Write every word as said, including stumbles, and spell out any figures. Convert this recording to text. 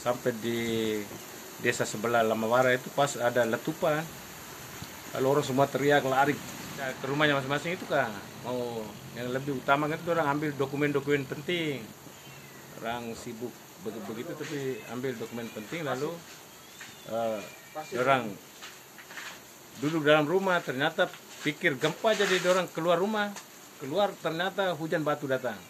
sampai di desa sebelah Lamawara itu pas ada letupan, lalu orang semua teriak lari ke rumahnya masing-masing itu kan. Mau yang lebih utama kan itu orang ambil dokumen-dokumen penting, orang sibuk begitu tapi ambil dokumen penting lalu uh, orang duduk dalam rumah, ternyata pikir gempa jadi orang keluar rumah, keluar ternyata hujan batu datang.